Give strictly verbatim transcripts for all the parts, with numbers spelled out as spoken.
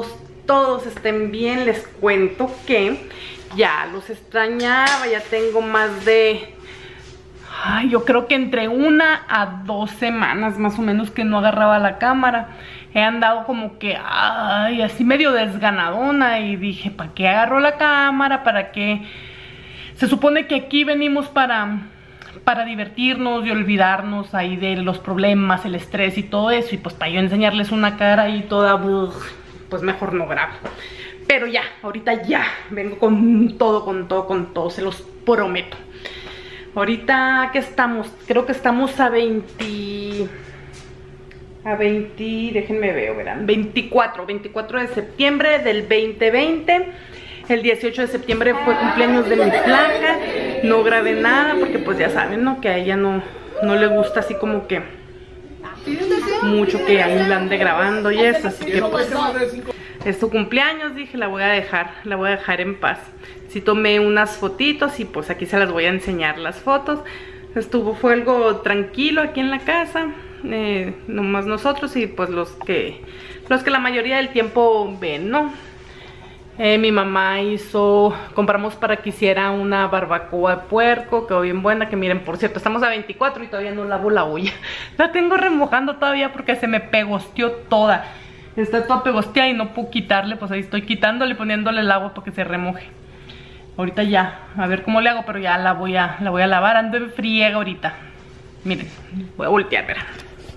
todos, todos estén bien. Les cuento que ya los extrañaba, ya tengo más de... Ay, yo creo que entre una a dos semanas más o menos que no agarraba la cámara. He andado como que, ay, así medio desganadona y dije, ¿para qué agarro la cámara? ¿Para qué? Se supone que aquí venimos para, para divertirnos y olvidarnos ahí de los problemas, el estrés y todo eso. Y pues para yo enseñarles una cara ahí toda, pues mejor no grabo. Pero ya, ahorita ya, vengo con todo, con todo, con todo, se los prometo. Ahorita, ¿qué estamos? Creo que estamos a veinte... A veinte, déjenme ver, verán, veinticuatro, veinticuatro de septiembre del veinte veinte. El dieciocho de septiembre fue cumpleaños de mi flaca. No grabé nada porque pues ya saben, ¿no? Que a ella no, no le gusta así como que mucho que ahí la ande grabando y eso. Así que pues es su cumpleaños, dije, la voy a dejar, la voy a dejar en paz. Sí tomé unas fotitos y pues aquí se las voy a enseñar las fotos. Estuvo, fue algo tranquilo aquí en la casa. Eh, nomás nosotros y pues los que los que la mayoría del tiempo ven, ¿no? Eh, mi mamá hizo, compramos para que hiciera una barbacoa de puerco, quedó bien buena, que miren, por cierto, estamos a veinticuatro y todavía no lavo la olla. La tengo remojando todavía porque se me pegosteó toda. Está toda pegosteada y no puedo quitarle, pues ahí estoy quitándole y poniéndole el agua para que se remoje. Ahorita ya, a ver cómo le hago, pero ya la voy a, la voy a lavar, ando en friega ahorita. Miren, voy a voltear, verán.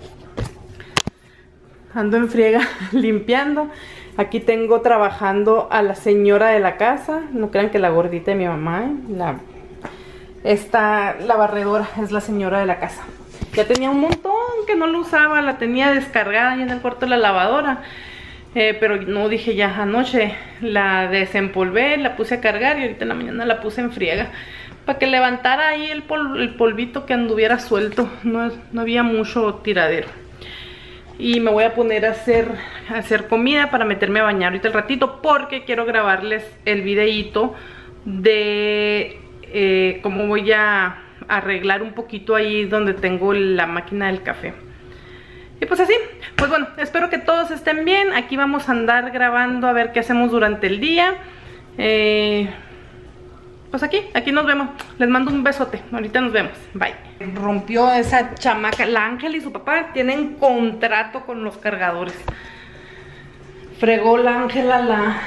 Ando en friega limpiando. Aquí tengo trabajando a la señora de la casa. No crean que la gordita de mi mamá, ¿eh? la, Esta, la barredora es la señora de la casa. Ya tenía un montón que no lo usaba. La tenía descargada ahí en el cuarto de la lavadora. Eh, pero no, dije ya, anoche la desempolvé, la puse a cargar y ahorita en la mañana la puse en friega. Para que levantara ahí el, pol, el polvito que anduviera suelto. No, no había mucho tiradero. Y me voy a poner a hacer, a hacer comida para meterme a bañar ahorita el ratito. Porque quiero grabarles el videíto de eh, cómo voy a arreglar un poquito ahí donde tengo la máquina del café. Y pues así, pues bueno, espero que todos estén bien. Aquí vamos a andar grabando a ver qué hacemos durante el día. Eh... Pues aquí, aquí nos vemos. Les mando un besote. Ahorita nos vemos. Bye. Rompió esa chamaca. La Ángel y su papá tienen contrato con los cargadores. Fregó la Ángela la...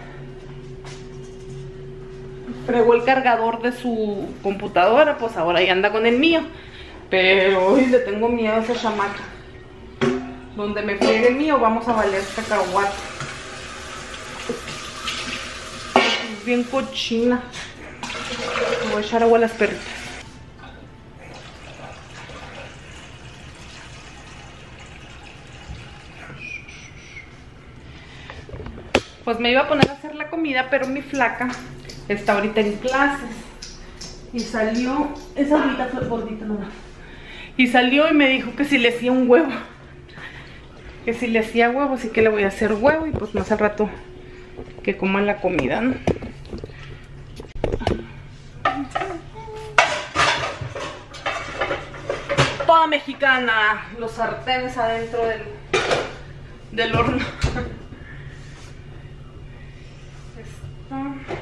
Fregó el cargador de su computadora. Pues ahora ya anda con el mío. Pero hoy le tengo miedo a esa chamaca. Donde me friegue el mío vamos a valer cacahuate. Es bien cochina. Voy a echar agua a las perritas. Pues me iba a poner a hacer la comida, pero mi flaca está ahorita en clases. Y salió, esa ahorita fue gordita nomás. Y salió y me dijo que si le hacía un huevo. Que si le hacía huevo, así que le voy a hacer huevo y pues más al rato que coman la comida, ¿no? Toda mexicana, los sartenes adentro del, del horno. Esto.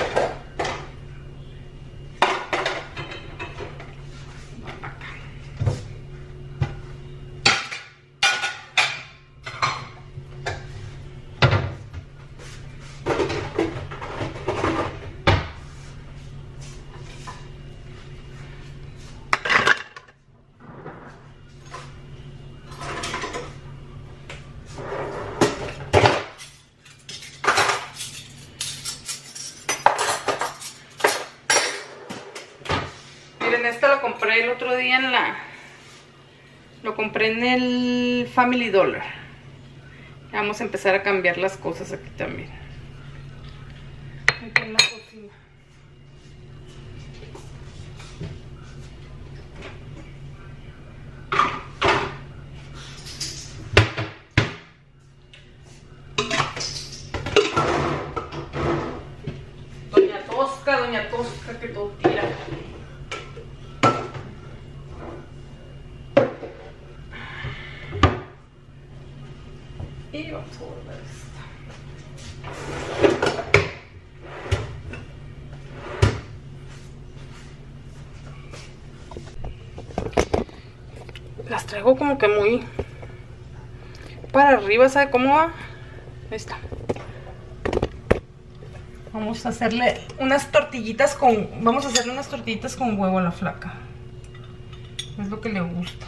Esto lo compré el otro día en la... Lo compré en el Family Dollar. Vamos a empezar a cambiar las cosas aquí también. Aquí en la cocina. Doña Tosca, Doña Tosca, que todo tira. Y vamos a volver esto. Las traigo como que muy para arriba, ¿sabe cómo va? Ahí está. Vamos a hacerle unas tortillitas con... Vamos a hacerle unas tortillitas con huevo a la flaca. Es lo que le gusta.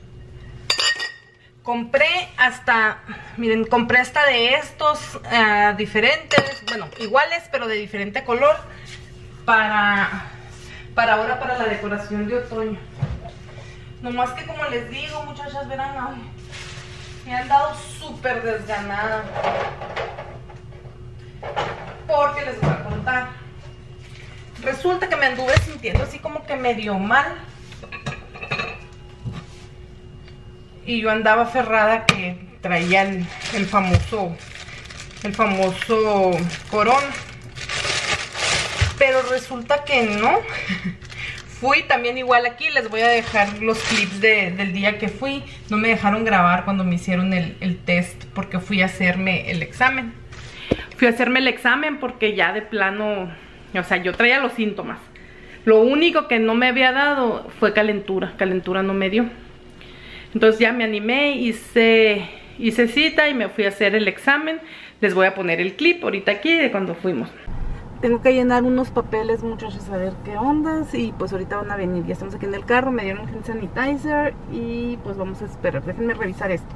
Compré hasta... Miren, compré hasta de estos uh, diferentes, bueno, iguales, pero de diferente color. Para... Para ahora, para la decoración de otoño. Nomás que como les digo, muchachas, verán, ay, me han dado súper desganada. Porque les voy a contar. Resulta que me anduve sintiendo así como que medio mal. Y yo andaba aferrada que traía el, el famoso, el famoso corón. Pero resulta que no. Fui también igual aquí, les voy a dejar los clips de, del día que fui. No me dejaron grabar cuando me hicieron el, el test porque fui a hacerme el examen. Fui a hacerme el examen porque ya de plano, o sea, yo traía los síntomas. Lo único que no me había dado fue calentura, calentura no me dio. Entonces ya me animé, hice, hice cita y me fui a hacer el examen. Les voy a poner el clip ahorita aquí de cuando fuimos. Tengo que llenar unos papeles, muchachos, a ver qué ondas. Y pues ahorita van a venir, ya estamos aquí en el carro. Me dieron hand sanitizer y pues vamos a esperar. Déjenme revisar esto.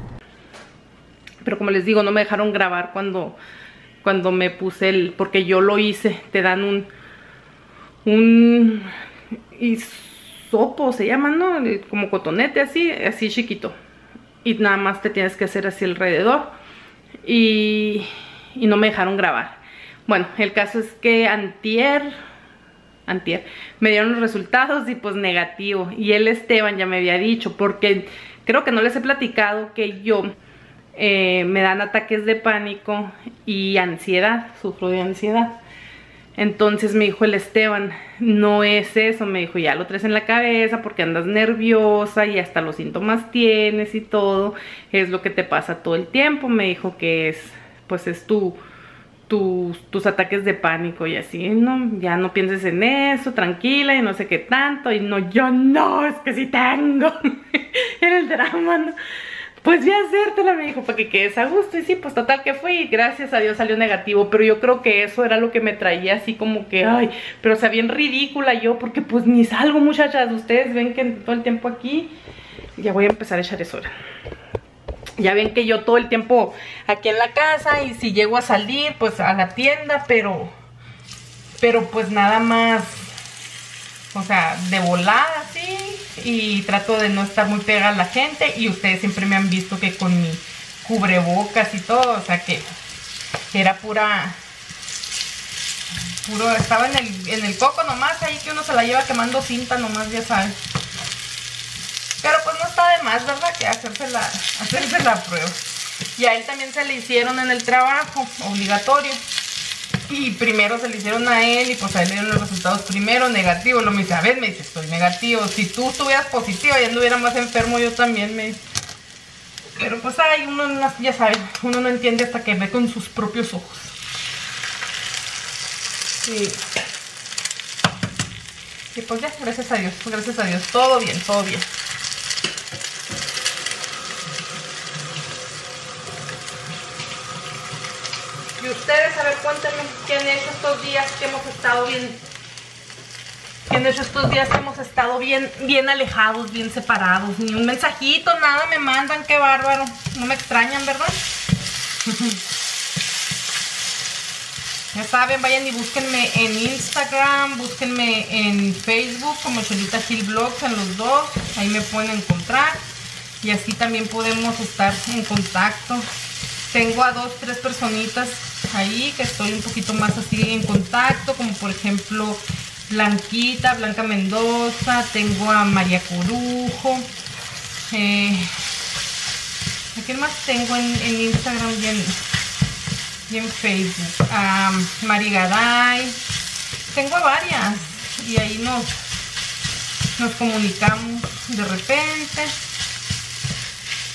Pero como les digo, no me dejaron grabar cuando, cuando me puse el... Porque yo lo hice, te dan un... Un... hisopo se llama, ¿no? Como cotonete así, así chiquito. Y nada más te tienes que hacer así alrededor. Y, y no me dejaron grabar. Bueno, el caso es que antier, antier, me dieron los resultados y pues negativo. Y el Esteban ya me había dicho, porque creo que no les he platicado que yo eh, me dan ataques de pánico y ansiedad, sufro de ansiedad. Entonces me dijo el Esteban, no es eso, me dijo, ya lo traes en la cabeza porque andas nerviosa y hasta los síntomas tienes y todo. Es lo que te pasa todo el tiempo, me dijo que es, pues es tu... Tus, tus ataques de pánico y así, no, ya no pienses en eso, tranquila y no sé qué tanto. Y no, yo no, es que sí tengo. Era el drama, ¿no? Pues voy a hacértela, me dijo, para que quedes a gusto. Y sí, pues total que fui y gracias a Dios salió negativo. Pero yo creo que eso era lo que me traía así como que, ay, pero o sea, bien ridícula yo, porque pues ni salgo, muchachas. Ustedes ven que todo el tiempo aquí, ya voy a empezar a echar eso ahora. Ya ven que yo todo el tiempo aquí en la casa y si llego a salir pues a la tienda, pero pero pues nada más, o sea, de volada así, y trato de no estar muy pegada a la gente. Y ustedes siempre me han visto que con mi cubrebocas y todo, o sea que era pura, puro, estaba en el, en el coco nomás, ahí que uno se la lleva quemando cinta nomás, ya saben. Pero pues no está de más, ¿verdad? Que hacerse la, hacerse la prueba. Y a él también se le hicieron en el trabajo, obligatorio. Y primero se le hicieron a él y pues a él le dieron los resultados primero, negativo. Lo me dice, a ver, me dice, estoy negativo. Si tú estuvieras positivo y anduviera más enfermo, yo también, me dice. Pero pues ay, uno no, ya saben, uno no entiende hasta que ve con sus propios ojos. Sí. Y pues ya, gracias a Dios, gracias a Dios, todo bien, todo bien. Y ustedes, a ver, cuéntenme qué han hecho estos días que hemos estado bien, qué han hecho estos días que hemos estado bien, bien alejados, bien separados. Ni un mensajito, nada me mandan, qué bárbaro. No me extrañan, ¿verdad? Ya saben, vayan y búsquenme en Instagram, búsquenme en Facebook como Cholita Gil Vlogs, en los dos. Ahí me pueden encontrar. Y así también podemos estar en contacto. Tengo a dos, tres personitas ahí que estoy un poquito más así en contacto, como por ejemplo Blanquita, Blanca Mendoza. Tengo a María Corujo. Eh, ¿A quién más tengo en, en Instagram y en, y en Facebook? A Mari Gaday. Tengo a varias y ahí nos, nos comunicamos de repente.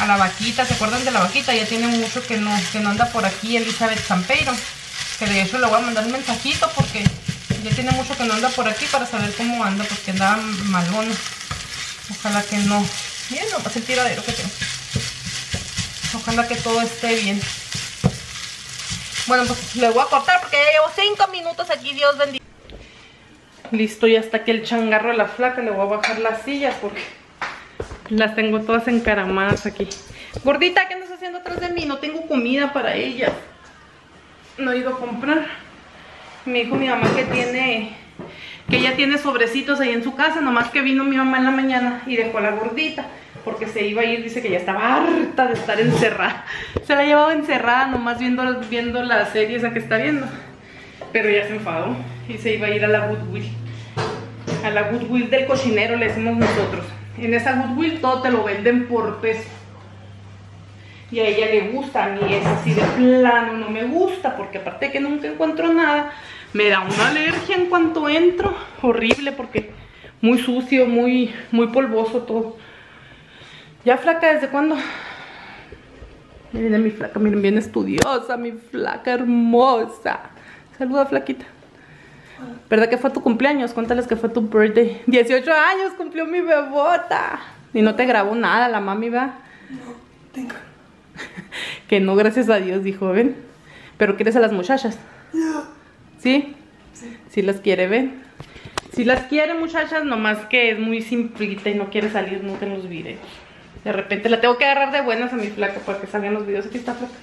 a la vaquita. ¿Se acuerdan de la vaquita? Ya tiene mucho que no, que no anda por aquí, Elizabeth Sampeiro. Que de hecho le voy a mandar un mensajito porque ya tiene mucho que no anda por aquí para saber cómo anda, porque andaba malón. Ojalá que no. Miren nomás el tiradero que tengo. Ojalá que todo esté bien. Bueno, pues le voy a cortar porque ya llevo cinco minutos aquí, Dios bendiga. Listo, ya está aquí el changarro de la flaca. Le voy a bajar las sillas porque las tengo todas encaramadas aquí. Gordita, ¿qué andas haciendo atrás de mí? No tengo comida para ella. No he ido a comprar. Me dijo mi mamá que tiene, que ella tiene sobrecitos ahí en su casa. Nomás que vino mi mamá en la mañana y dejó a la gordita porque se iba a ir. Dice que ya estaba harta de estar encerrada. Se la llevaba encerrada nomás viendo, viendo la serie esa que está viendo. Pero ya se enfadó y se iba a ir a la Goodwill. A la Goodwill del cochinero le decimos nosotros. En esa Goodwill todo te lo venden por peso. Y a ella le gusta, a mí es así de plano, no me gusta, porque aparte de que nunca encuentro nada, me da una alergia en cuanto entro, horrible, porque muy sucio, muy, muy polvoso todo. Ya flaca, ¿desde cuándo? Miren a mi flaca, miren, bien estudiosa, mi flaca hermosa. Saluda, flaquita. ¿Verdad que fue tu cumpleaños? Cuéntales que fue tu birthday. dieciocho años cumplió mi bebota. Y no te grabó nada la mami, ¿va? No, tengo. Que no, gracias a Dios, dijo, ven. ¿Pero quieres a las muchachas? No. ¿Sí? Sí. Sí las quiere, ven. Sí las quiere, muchachas, nomás que es muy simplita y no quiere salir nunca en los videos. De repente la tengo que agarrar de buenas a mi flaca para que salgan los videos. Aquí está, flaca.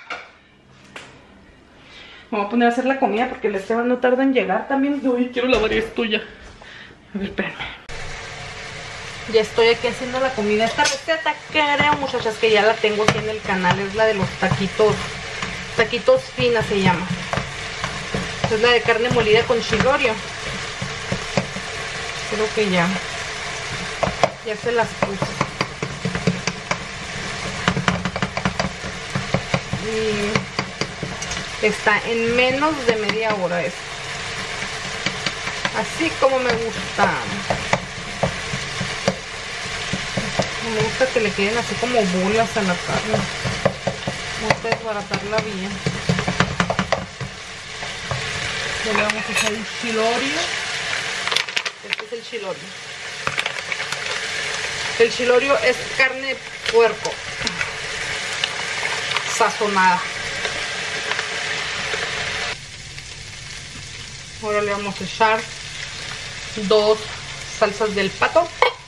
Me voy a poner a hacer la comida porque el Esteban no tarda en llegar también. Uy, quiero lavar esto ya. A ver, espérenme. Ya estoy aquí haciendo la comida. Esta receta creo, muchachas, que ya la tengo aquí en el canal. Es la de los taquitos. Taquitos finas se llama. Es la de carne molida con chilorio. Creo que ya. Ya se las puse. Y está en menos de media hora esto. Así como me gusta. Me gusta que le queden así como bolas a la carne. Me gusta desbaratarla bien. Ya le vamos a echar el chilorio. Este es el chilorio. El chilorio es carne de puerco sazonada. Ahora le vamos a echar dos salsas del pato.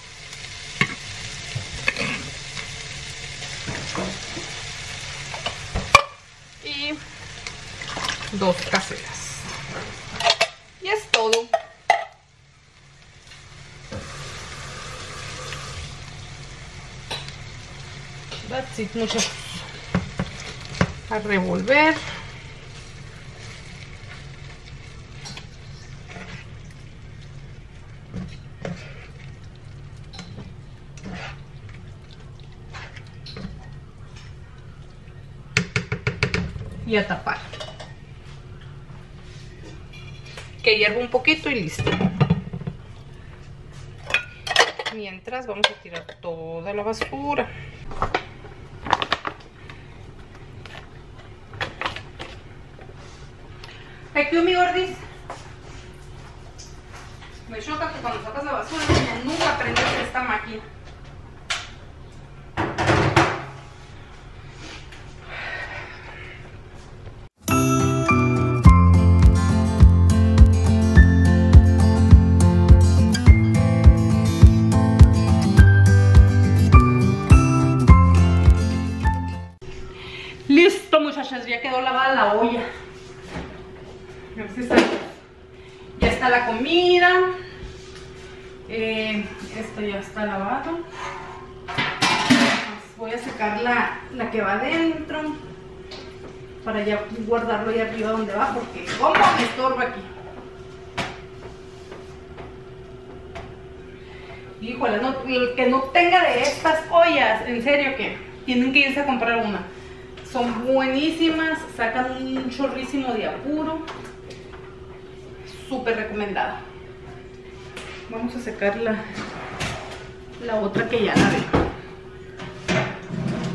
Y dos caseras. Y es todo. That's it, muchachos. A revolver. Y a tapar. Que hierva un poquito y listo. Mientras vamos a tirar toda la basura. Aquí mi gordis. Me choca que cuando sacas la basura no, nunca prendes esta máquina. Listo, muchachas, ya quedó lavada la olla. A ver si está. Ya está la comida. Eh, esto ya está lavado. Voy a sacar la, la que va adentro para ya guardarlo ahí arriba donde va, porque como me estorba aquí. Híjole, no, el que no tenga de estas ollas, en serio que tienen que irse a comprar una. Son buenísimas, sacan un chorrísimo de apuro. Súper recomendada. Vamos a sacar la, la otra que ya la veo.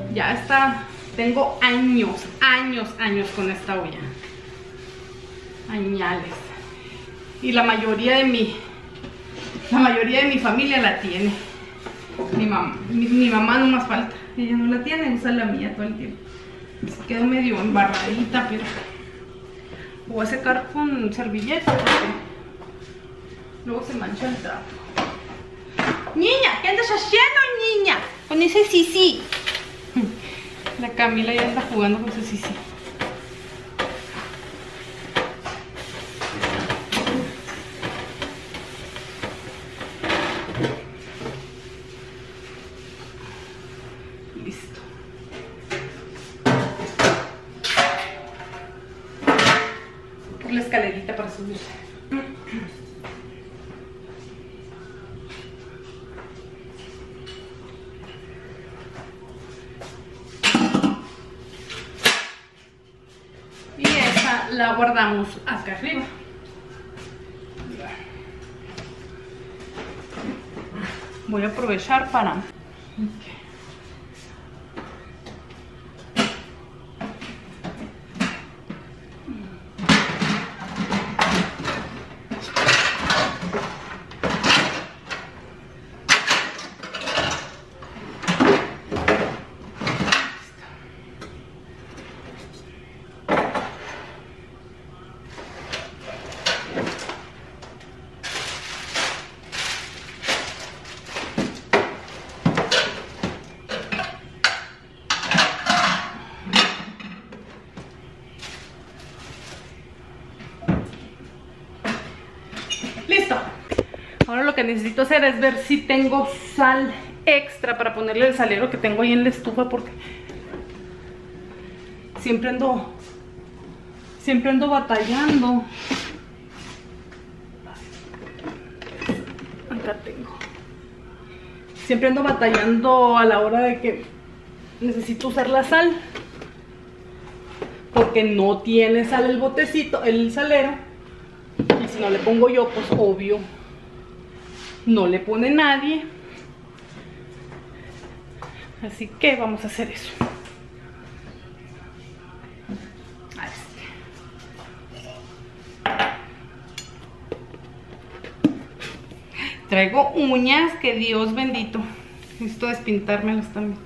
Ya está, tengo años, años, años con esta olla. Añales. Y la mayoría de mi, la mayoría de mi familia la tiene. Mi mamá, mi, mi mamá no más falta. Ella no la tiene, usa la mía todo el tiempo. Se quedó medio embarradita, pero voy a secar con servilleta porque luego se mancha el trapo. Niña, ¿qué andas haciendo, niña? Con ese sisi. La Camila ya está jugando con ese sisi. Listo. Por la escalerita para subir. La guardamos acá arriba. Voy a aprovechar para okay. Ahora lo que necesito hacer es ver si tengo sal extra para ponerle el salero que tengo ahí en la estufa, porque siempre ando siempre ando batallando. Acá tengo. Siempre ando batallando a la hora de que necesito usar la sal, porque no tiene sal el botecito, el salero, y si no le pongo yo, pues obvio no le pone nadie. Así que vamos a hacer eso. Traigo uñas, que Dios bendito. Necesito despintármelas también.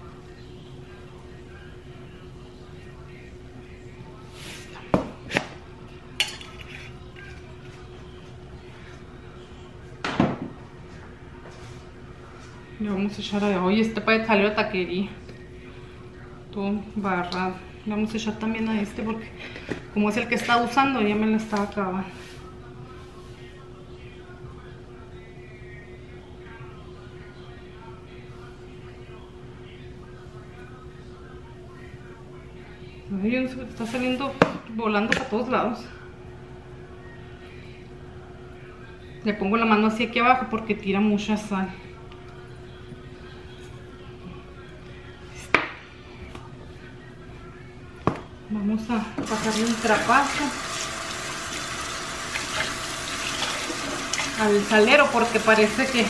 Le vamos a echar a... Oye, este puede salir a taquería. Todo barrado. Le vamos a echar también a este porque como es el que está usando, ya me lo estaba acabando. Ay, yo no sé, está saliendo volando para todos lados. Le pongo la mano así aquí abajo porque tira mucha sal. Vamos a pasarle un trapazo al salero porque parece que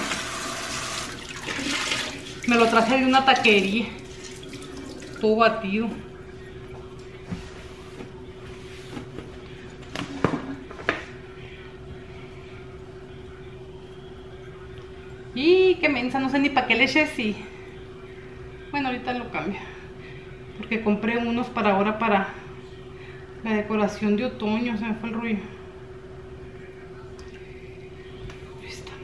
me lo traje de una taquería, todo batido. Y qué mensa, no sé ni para qué le eché, sí. Bueno, ahorita lo cambio. Porque compré unos para ahora para la decoración de otoño. Se me fue el rollo. Ahí está.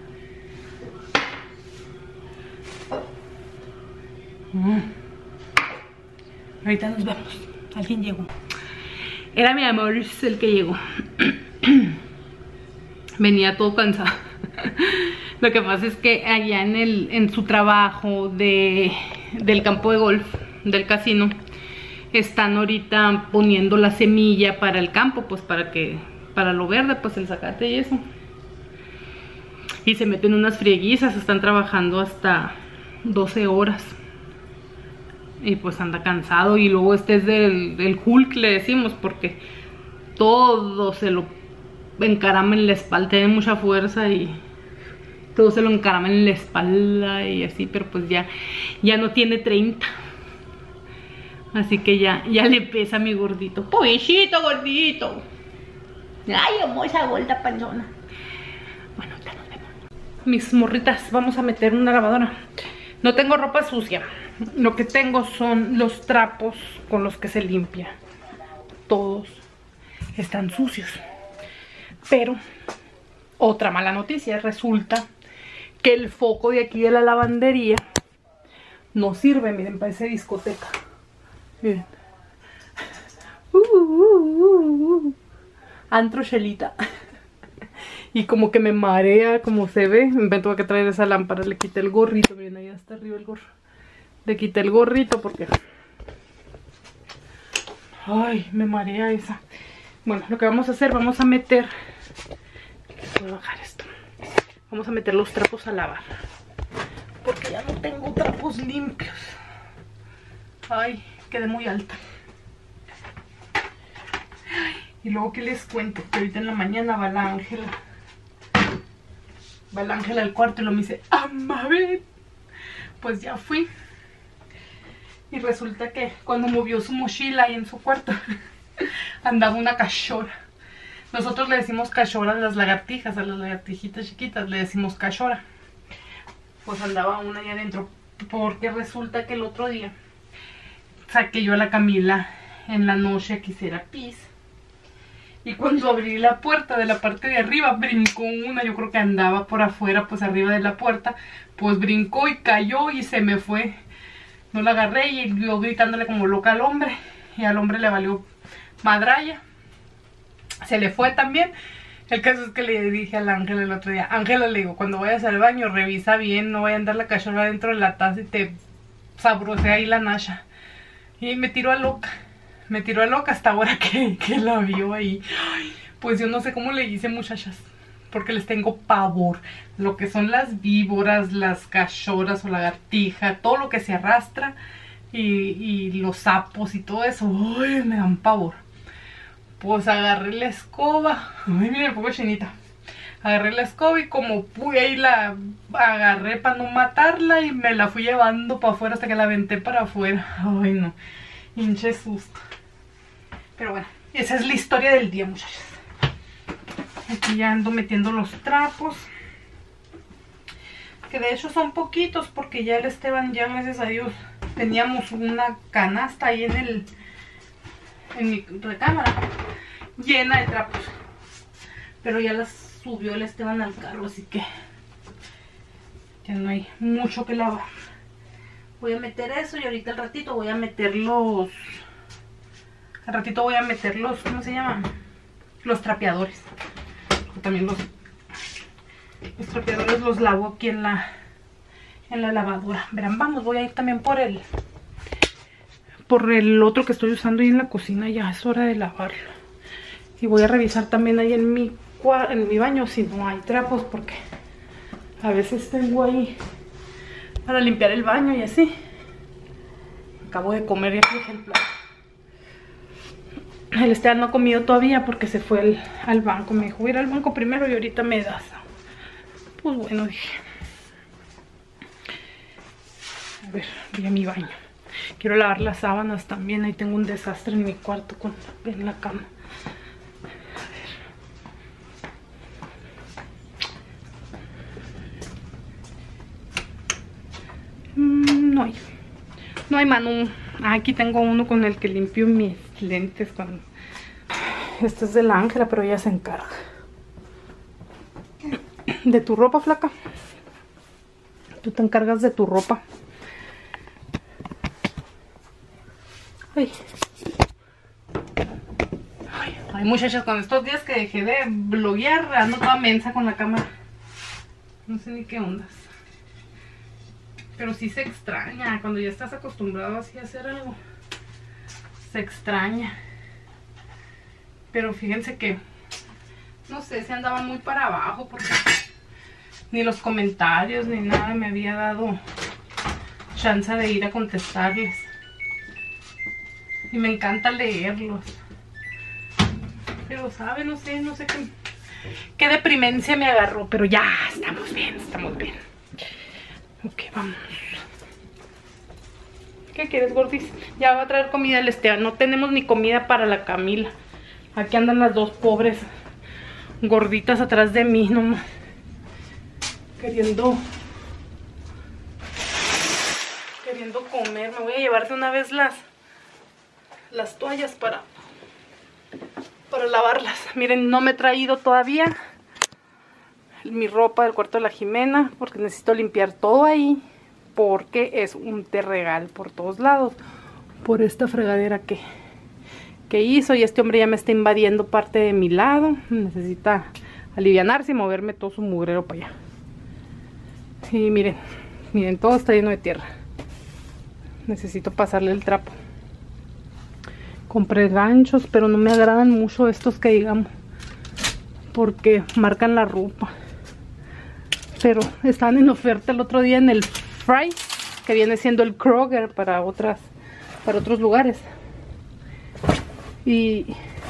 Mm. Ahorita nos vemos. Alguien llegó. Era mi amor el que llegó. Venía todo cansado. Lo que pasa es que allá en, el, en su trabajo de, del campo de golf, del casino, están ahorita poniendo la semilla para el campo, pues para que, para lo verde, pues el zacate y eso. Y se meten unas frieguizas, están trabajando hasta doce horas. Y pues anda cansado. Y luego este es del, del Hulk, le decimos, porque todo se lo encarama en la espalda, tiene mucha fuerza y todo se lo encarama en la espalda y así, pero pues ya, ya no tiene treinta, Así que ya, ya le pesa a mi gordito. Pobrecito gordito. Ay, hermosa gorda panzona. Bueno, ya nos vemos. Mis morritas, vamos a meter una lavadora. No tengo ropa sucia. Lo que tengo son los trapos con los que se limpia. Todos están sucios. Pero otra mala noticia, resulta que el foco de aquí de la lavandería no sirve. Miren, parece discoteca. Miren. Uh, uh, uh, uh. Antro chelita. Y como que me marea, como se ve. Me tuve que traer esa lámpara. Le quité el gorrito. Miren, ahí está arriba el gorro. Le quité el gorrito porque... ay, me marea esa. Bueno, lo que vamos a hacer, vamos a meter... voy a bajar esto. Vamos a meter los trapos a lavar. Porque ya no tengo trapos limpios. Ay, quedé muy alta. Ay, y luego, ¿qué les cuento? Que ahorita en la mañana va la Ángela. Va la Ángela al cuarto y lo me dice, ¡ama, ven! Pues ya fui. Y resulta que cuando movió su mochila ahí en su cuarto, andaba una cachora. Nosotros le decimos cachora a las lagartijas, a las lagartijitas chiquitas, le decimos cachora. Pues andaba una ahí adentro, porque resulta que el otro día saqué yo a la Camila en la noche a que hiciera pis. Y cuando abrí la puerta de la parte de arriba, brincó una, yo creo que andaba por afuera, pues arriba de la puerta, pues brincó y cayó y se me fue. No la agarré y yo gritándole como loca al hombre, y al hombre le valió madralla. Se le fue también. El caso es que le dije a la Ángela el otro día, Ángela, le digo, cuando vayas al baño revisa bien, no vaya a andar la cachorra dentro de la taza y te sabrosea ahí la nasha. Y me tiró a loca, me tiró a loca hasta ahora que, que la vio ahí. Ay, pues yo no sé cómo le hice, muchachas, porque les tengo pavor. Lo que son las víboras, las cachorras o lagartija, todo lo que se arrastra y, y los sapos y todo eso, ay, me dan pavor. Pues agarré la escoba. Ay, miren, poco chinita. Agarré la escoba y como pude ahí la agarré para no matarla y me la fui llevando para afuera hasta que la aventé para afuera. Ay, no. Hinche susto. Pero bueno, esa es la historia del día, muchachos. Aquí ya ando metiendo los trapos. Que de hecho son poquitos porque ya el Esteban, ya gracias a Dios, teníamos una canasta ahí en el... en mi recámara llena de trapos, pero ya las subió el Esteban al carro, así que ya no hay mucho que lavar. Voy a meter eso y ahorita al ratito voy a meter los al ratito voy a meter los, ¿cómo se llaman? Los trapeadores. También los los trapeadores los lavo aquí en la en la lavadora. Verán, vamos, voy a ir también por el por el otro que estoy usando ahí en la cocina. Ya es hora de lavarlo. Y voy a revisar también ahí en mi, en mi baño si no hay trapos, porque a veces tengo ahí para limpiar el baño y así. Acabo de comer ya, por ejemplo. El Esteban no ha comido todavía porque se fue el, al banco. Me dijo, voy a ir al banco primero y ahorita me das. Pues bueno, dije. A ver, voy a mi baño. Quiero lavar las sábanas también. Ahí tengo un desastre en mi cuarto con, en la cama. A ver. Mm, no hay. No hay mano. Ah, aquí tengo uno con el que limpio mis lentes. Cuando... este es de la Ángela, pero ella se encarga. De tu ropa, flaca. Tú te encargas de tu ropa. Ay. Ay, ay, muchachas, con estos días que dejé de bloguear, ando toda mensa con la cámara. No sé ni qué ondas. Pero sí se extraña. Cuando ya estás acostumbrado así a hacer algo, se extraña. Pero fíjense que, no sé, se andaban muy para abajo porque ni los comentarios ni nada me había dado chance de ir a contestarles. Y me encanta leerlos. Pero, ¿sabe? No sé, no sé qué, qué deprimencia me agarró. Pero ya, estamos bien, estamos bien. Ok, vamos. Ok, ¿Qué quieres, gordis? Ya va a traer comida el Esteban. No tenemos ni comida para la Camila. Aquí andan las dos pobres gorditas atrás de mí nomás. Queriendo... Queriendo comer. Me voy a llevar de una vez las... Las toallas para... Para lavarlas. Miren, no me he traído todavía mi ropa del cuarto de la Jimena, porque necesito limpiar todo ahí, porque es un terregal por todos lados por esta fregadera que, que hizo. Y este hombre ya me está invadiendo parte de mi lado. Necesita alivianarse y moverme todo su mugrero para allá. Sí, miren, miren, todo está lleno de tierra. Necesito pasarle el trapo. Compré ganchos, pero no me agradan mucho estos que digamos, porque marcan la ropa. Pero estaban en oferta el otro día en el Fry, que viene siendo el Kroger para otras, para otros lugares. Y,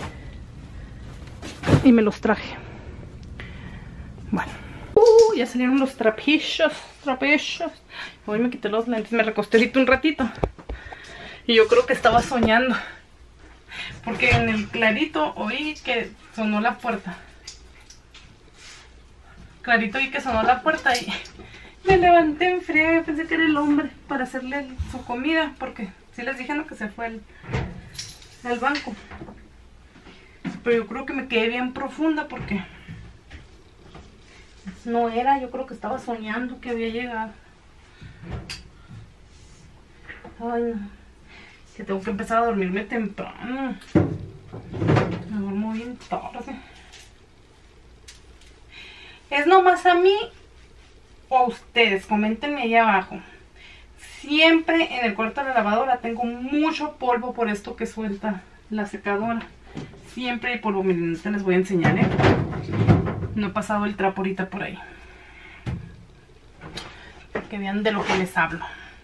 y me los traje. Bueno. Uh, ya salieron los trapillos, trapillos. Hoy me quité los lentes, me recosté ahorita un ratito. Y yo creo que estaba soñando, porque en el clarito oí que sonó la puerta. Clarito oí que sonó la puerta y me levanté en frío. Pensé que era el hombre para hacerle su comida, porque sí les dije, no, que se fue al, al banco. Pero yo creo que me quedé bien profunda, porque no era, yo creo que estaba soñando que había llegado. Ay, no. Que tengo que empezar a dormirme temprano. Me duermo bien tarde. ¿Es nomás a mí o a ustedes? Coméntenme ahí abajo. Siempre en el cuarto de la lavadora tengo mucho polvo por esto que suelta la secadora. Siempre hay polvo. Miren, ahorita les voy a enseñar, ¿eh? No he pasado el trapo ahorita por ahí, para que vean de lo que les hablo.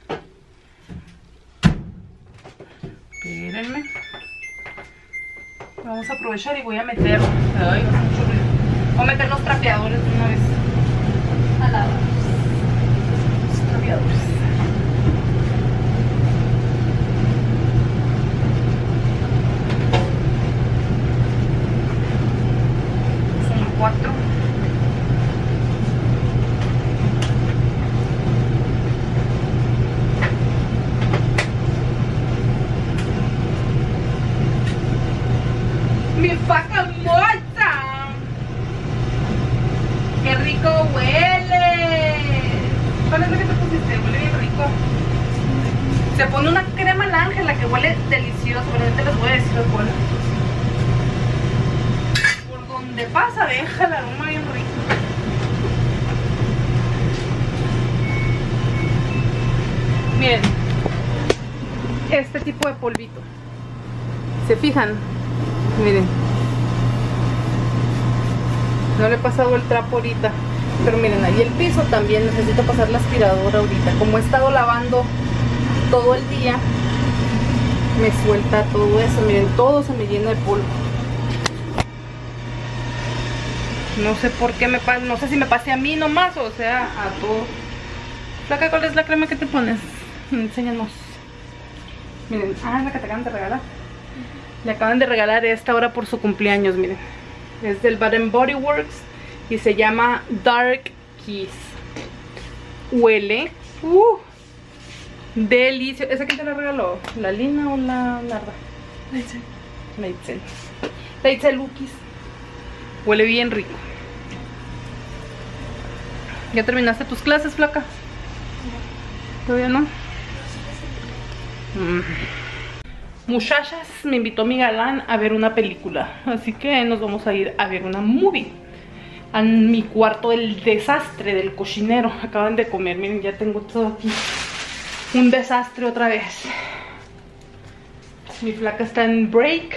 Espérenme. Vamos a aprovechar y voy a meter... Ay, no hace mucho ruido. Voy a meter los trapeadores de una vez a lavar. Los trapeadores. Son cuatro. Mi vaca muerta. ¡Qué rico huele! ¿Cuál es lo que te pusiste? Huele bien rico. Se pone una crema al Ángela que huele delicioso, pero ahorita les voy a decir cuál. Por donde pasa deja el aroma bien rico. Miren, este tipo de polvito, ¿se fijan? Miren, no le he pasado el trapo ahorita, pero miren, ahí el piso también necesito pasar la aspiradora ahorita. Como he estado lavando todo el día, me suelta todo eso. Miren, todo se me llena de polvo. No sé por qué me pasa, no sé si me pase a mí nomás o sea a todo. Flaca, ¿cuál es la crema que te pones? Enséñanos. Miren, ah, es la que te acaban de regalar. Le acaban de regalar esta ahora por su cumpleaños, miren. Es del Bath and Body Works y se llama Dark Kiss. Huele uh, delicioso. ¿Esa quién te la regaló? ¿La Lina o la Narda? La Itzel. La Itzel. La Itzel Lukis. Huele bien rico. ¿Ya terminaste tus clases, flaca? ¿Todavía no? Mm. Muchachas, me invitó mi galán a ver una película, así que nos vamos a ir a ver una movie. A mi cuarto del desastre del cochinero. Acaban de comer, miren, ya tengo todo aquí. Un desastre otra vez. Mi flaca está en break.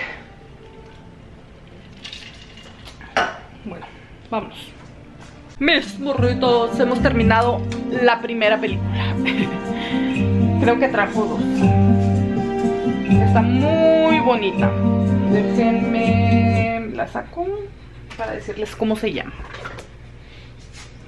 Bueno, vámonos. Mis burritos, hemos terminado la primera película. Creo que trajo dos. Está muy bonita. Déjenme, la saco para decirles cómo se llama.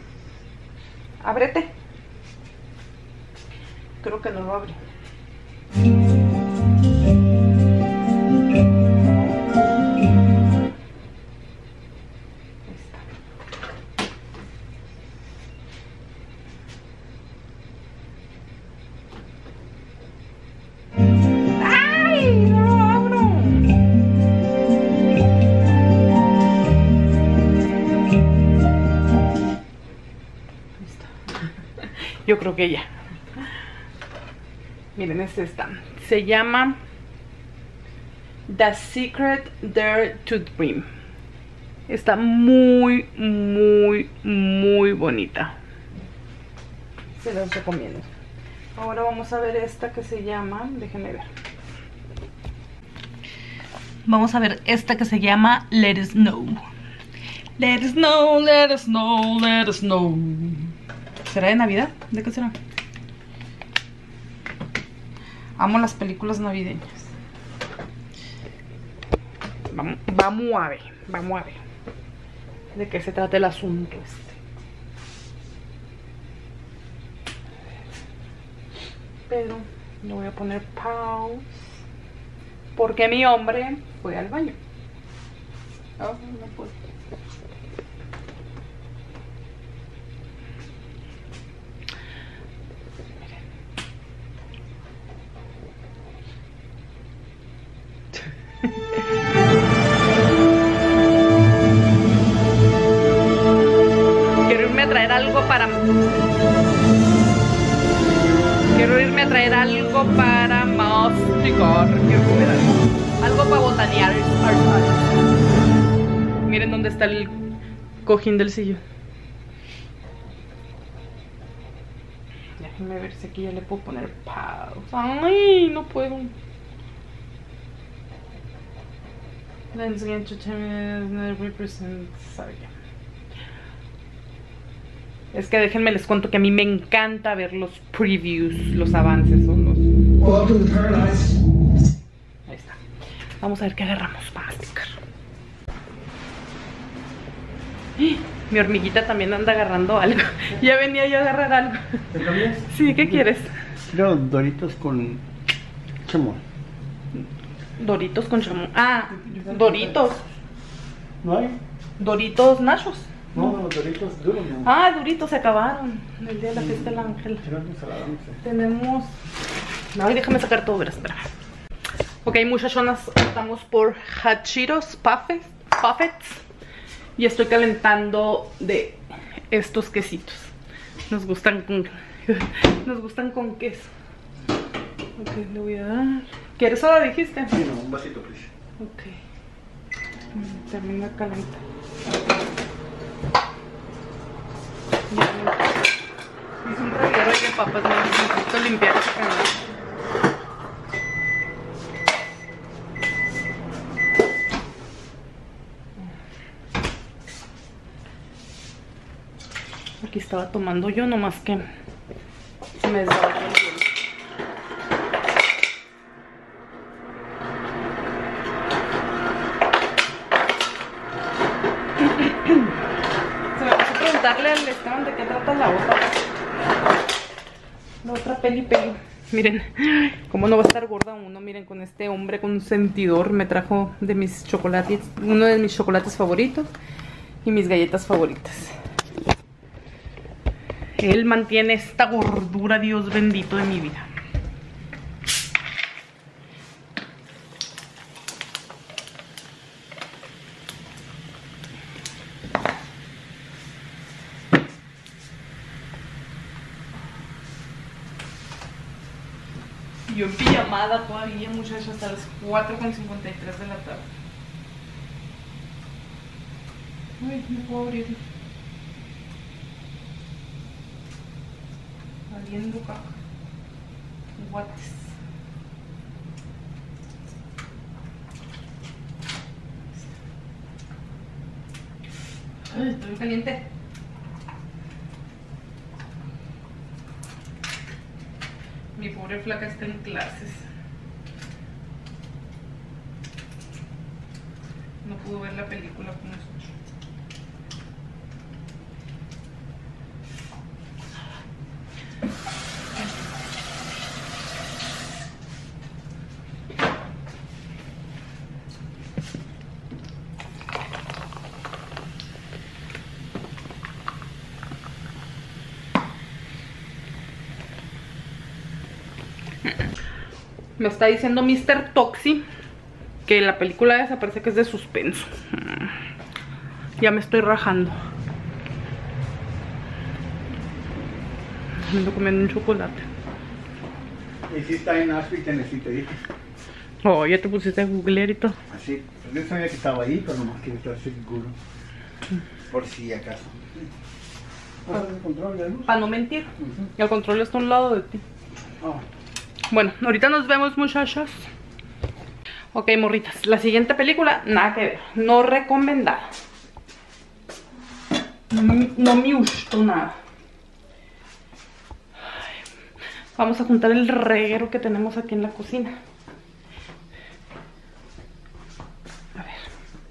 Ábrete. Creo que no lo abrí. Yo creo que ya. Miren, es esta. Se llama The Secret Dare to Dream. Está muy, muy, muy bonita. Se las recomiendo. Ahora vamos a ver esta que se llama... Déjenme ver. Vamos a ver esta que se llama Let It Snow. Let it snow, let it snow, let it snow. ¿Será de Navidad? ¿De qué será? Amo las películas navideñas. Vamos, vamos a ver, vamos a ver de qué se trata el asunto este. Pero le voy a poner pause porque mi hombre fue al baño. Oh, no puedo. Quiero irme a traer algo para... Quiero irme a traer algo para masticar. Quiero comer algo. Algo para botanear. Miren dónde está el cojín del sillón. Déjenme ver si aquí ya le puedo poner pausa. Ay, no puedo. Let's get to represent. Sorry. Es que déjenme les cuento que a mí me encanta ver los previews, los avances o los... Ahí está. Vamos a ver qué agarramos para masticar. Mi hormiguita también anda agarrando algo. Ya venía yo a agarrar algo. ¿Te cambias? Sí, ¿qué quieres? Quiero doritos con chamoy. Doritos con chamoy. Ah, Doritos. ¿No hay? Doritos nachos. No, los doritos duros no. Ah, duritos se acabaron el día de la fiesta de la Ángela. Tenemos... No, déjame sacar todo, verás, espera. Ok, muchachonas, estamos por Hachiros Puffets, Puffets. Y estoy calentando de estos quesitos. Nos gustan con... Nos gustan con queso. Ok, le voy a dar... ¿Quieres soda, dijiste? Sí, no, un vasito, please. Ok. Termina de calentar. Ya, hice un reguero de papas, no necesito limpiar ese canal. Aquí estaba tomando yo, nomás que se me desbordó el hielo. Se me pasó preguntarle al Esteban de qué trata la otra. La otra peli peli. Miren, cómo no va a estar gorda uno. Miren, con este hombre consentidor me trajo de mis chocolates, uno de mis chocolates favoritos y mis galletas favoritas. Él mantiene esta gordura, Dios bendito de mi vida. Yo en pijamada todavía, muchachos, hasta las cuatro con cincuenta y tres de la tarde. Ay, no puedo abrirlo. Valiendo caca. Guates. Ay, estoy caliente. Mi pobre flaca está en clases. No pudo ver la película con nosotros. Me está diciendo mister Toxi que la película esa parece que es de suspenso. Ya me estoy rajando. Me ando comiendo un chocolate. Y si está en Nashville, Tennessee, te dije. Oh, ya te pusiste a googlear y todo. Así, yo sabía que estaba ahí, pero nomás quiero estar seguro. Por si acaso. ¿Pasas el control de luz? Para no mentir. Uh-huh. El control está a un lado de ti. Oh. Bueno, ahorita nos vemos, muchachos. Ok, morritas. La siguiente película, nada que ver. No recomendada. No, no me gustó nada. Vamos a juntar el reguero que tenemos aquí en la cocina. A ver.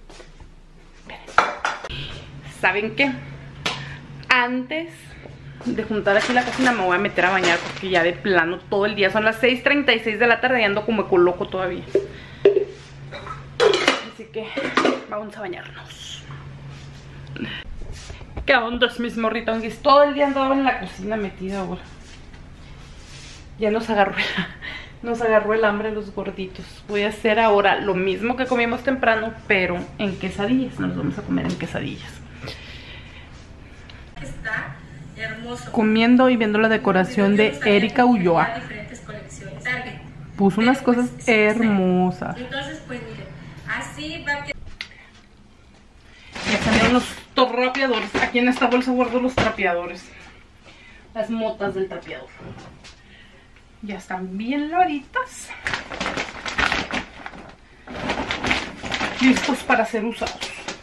Esperen. ¿Saben qué? Antes de juntar aquí la cocina me voy a meter a bañar porque ya de plano todo el día. Son las seis treinta y seis de la tarde y ando como ecoloco todavía. Así que vamos a bañarnos. ¿Qué onda, mis morritos? Todo el día andaba en la cocina metida ahora. Ya nos agarró, nos agarró el hambre los gorditos. Voy a hacer ahora lo mismo que comimos temprano, pero en quesadillas. Nos vamos a comer en quesadillas. Está hermoso. Comiendo y viendo la decoración de Erika Ulloa. Puso unas cosas hermosas. Entonces, pues miren, así va a quedar. Ya salieron los trapeadores. Aquí en esta bolsa guardo los trapeadores. Las motas del trapeador. Ya están bien lavaditas. Listos para ser usados.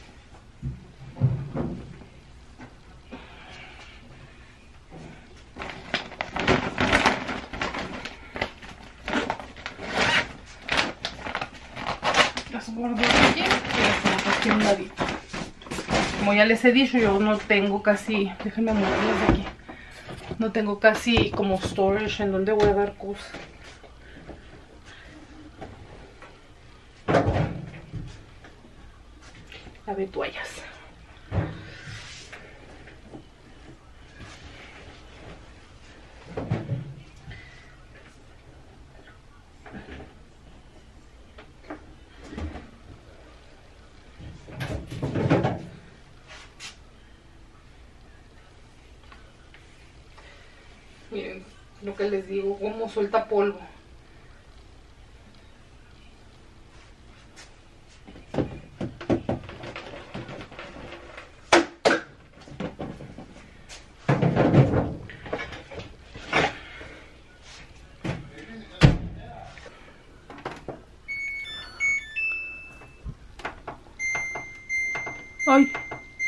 Las guardo aquí y las pongo aquí a un ladito. Como ya les he dicho, yo no tengo casi... Déjenme moverlas de aquí. No tengo casi como storage en donde guardar cosas. Lavé toallas. Miren lo que les digo, cómo suelta polvo. Ay.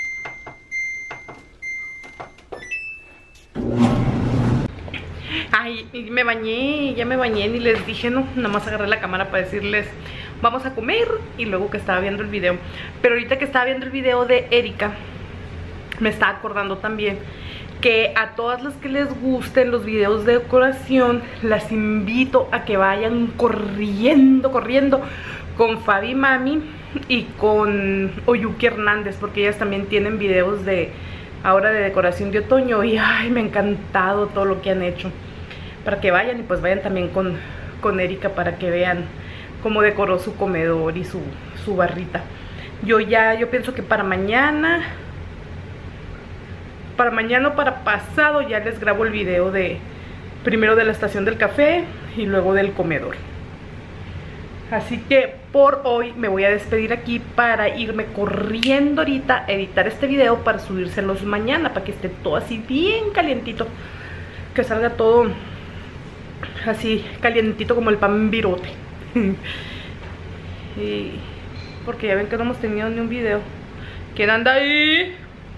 Ay, me bañé, ya me bañé y les dije, no, nada más agarré la cámara para decirles vamos a comer y luego que estaba viendo el video. Pero ahorita que estaba viendo el video de Erika, me estaba acordando también que a todas las que les gusten los videos de decoración, las invito a que vayan corriendo, corriendo con Fabi Mami y con Oyuki Hernández, porque ellas también tienen videos de ahora de decoración de otoño y ay, me ha encantado todo lo que han hecho. Para que vayan y pues vayan también con, con Erika para que vean cómo decoró su comedor y su, su barrita. Yo ya, yo pienso que para mañana, para mañana o para pasado ya les grabo el video de primero de la estación del café y luego del comedor. Así que por hoy me voy a despedir aquí para irme corriendo ahorita a editar este video para subírselos mañana, para que esté todo así bien calientito, que salga todo así calientito como el pan virote. Y porque ya ven que no hemos tenido ni un video. ¿Quién anda ahí?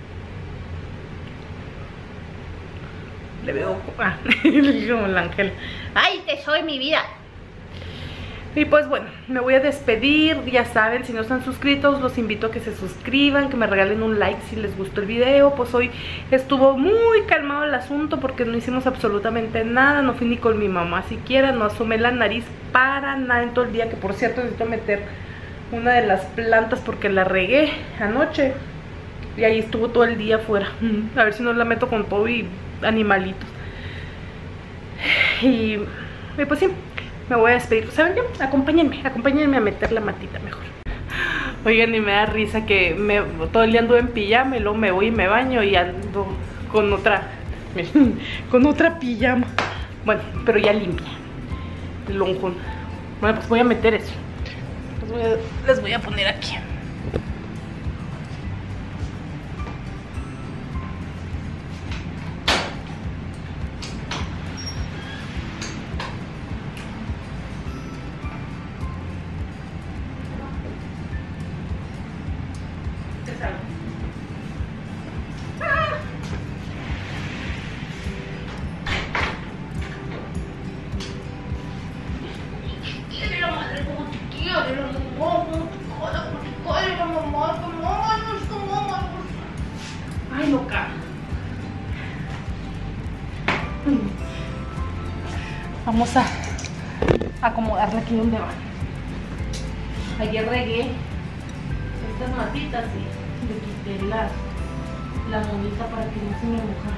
Le veo ah, como el ángel. ¡Ay, te soy mi vida! Y pues bueno, me voy a despedir. Ya saben, si no están suscritos, los invito a que se suscriban, que me regalen un like si les gustó el video. Pues hoy estuvo muy calmado el asunto porque no hicimos absolutamente nada. No fui ni con mi mamá siquiera, no asomé la nariz para nada en todo el día. Que por cierto necesito meter una de las plantas porque la regué anoche y ahí estuvo todo el día afuera. A ver si no la meto con todo y animalitos. Y, y pues sí, me voy a despedir. ¿Saben qué? Acompáñenme, acompáñenme a meter la matita mejor. Oigan, y me da risa que me, todo el día ando en pijama y luego me voy y me baño y ando con otra, con otra pijama. Bueno, pero ya limpia. Lonjón. Bueno, pues voy a meter eso. Les voy a, les voy a poner aquí. Ay, loca. Vamos a acomodarla aquí donde va. Ayer regué estas matitas y le quité la, la monita para que no se me mojara.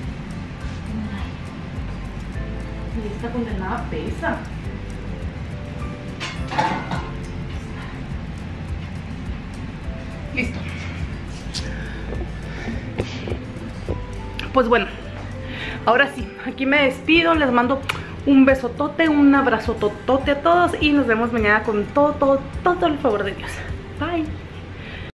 Y esta condenada pesa. Listo. Pues bueno, ahora sí, aquí me despido, les mando un besotote, un abrazototote a todos y nos vemos mañana con todo, todo, todo el favor de Dios. Bye.